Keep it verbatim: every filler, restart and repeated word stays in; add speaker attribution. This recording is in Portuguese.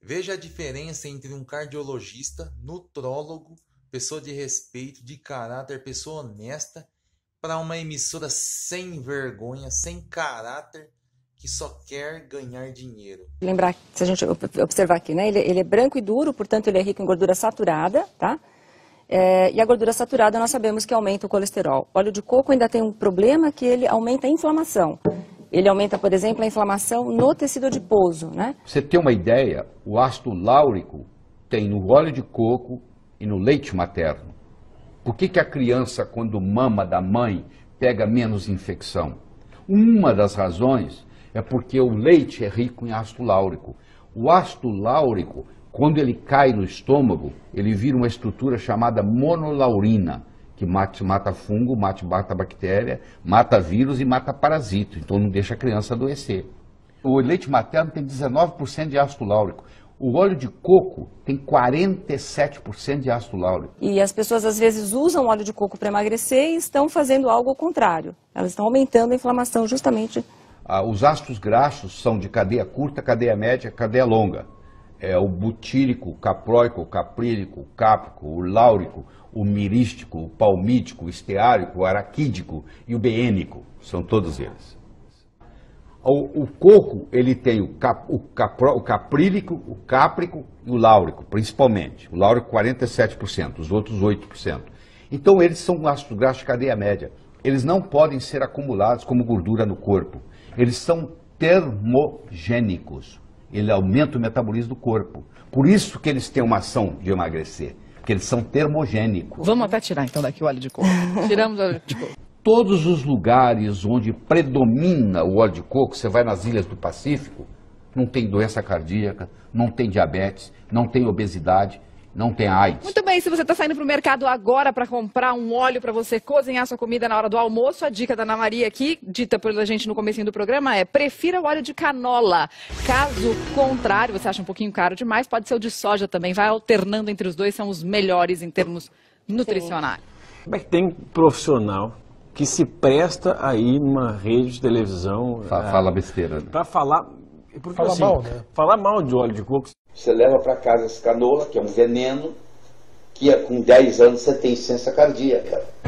Speaker 1: Veja a diferença entre um cardiologista, nutrólogo, pessoa de respeito, de caráter, pessoa honesta, para uma emissora sem vergonha, sem caráter, que só quer ganhar dinheiro.
Speaker 2: Lembrar, se a gente observar aqui, né? Ele, ele é branco e duro, portanto ele é rico em gordura saturada, tá? É, e a gordura saturada nós sabemos que aumenta o colesterol. O óleo de coco ainda tem um problema que ele aumenta a inflamação. Ele aumenta, por exemplo, a inflamação no tecido adiposo, né?
Speaker 3: Você tem uma ideia, o ácido láurico tem no óleo de coco e no leite materno. Por que que a criança, quando mama da mãe, pega menos infecção? Uma das razões é porque o leite é rico em ácido láurico. O ácido láurico, quando ele cai no estômago, ele vira uma estrutura chamada monolaurina, que mata, mata fungo, mata, mata bactéria, mata vírus e mata parasito, então não deixa a criança adoecer. O leite materno tem dezenove por cento de ácido láurico. O óleo de coco tem quarenta e sete por cento de ácido láurico.
Speaker 2: E as pessoas às vezes usam óleo de coco para emagrecer e estão fazendo algo ao contrário. Elas estão aumentando a inflamação justamente.
Speaker 3: Ah, os ácidos graxos são de cadeia curta, cadeia média, cadeia longa. É o butírico, o capróico, o caprílico, o cáprico, o láurico, o mirístico, o palmítico, o esteárico, o araquídico e o beênico. São todos eles. O, o coco, ele tem o, cap, o, capro, o caprílico, o cáprico e o láurico, principalmente. O láurico quarenta e sete por cento, os outros oito por cento. Então eles são ácidos graxos de cadeia média. Eles não podem ser acumulados como gordura no corpo. Eles são termogênicos. Ele aumenta o metabolismo do corpo. Por isso que eles têm uma ação de emagrecer, porque eles são termogênicos.
Speaker 4: Vamos até tirar então daqui o óleo de coco. Tiramos o óleo de coco.
Speaker 3: Todos os lugares onde predomina o óleo de coco, você vai nas ilhas do Pacífico, não tem doença cardíaca, não tem diabetes, não tem obesidade, não tem AIDS.
Speaker 4: Muito bem, se você está saindo para o mercado agora para comprar um óleo para você cozinhar sua comida na hora do almoço, a dica da Ana Maria aqui, dita pela gente no comecinho do programa, é prefira o óleo de canola. Caso contrário, você acha um pouquinho caro demais, pode ser o de soja também, vai alternando entre os dois, são os melhores em termos nutricionais.
Speaker 5: Como é que tem profissional que se presta aí numa rede de televisão...
Speaker 3: Fala, fala besteira. Né?
Speaker 5: Para falar... Porque,
Speaker 6: Fala
Speaker 5: assim,
Speaker 6: mal, né?
Speaker 5: Falar mal de óleo de coco...
Speaker 7: Você leva para casa esse canola, que é um veneno, que com dez anos você tem insuficiência cardíaca.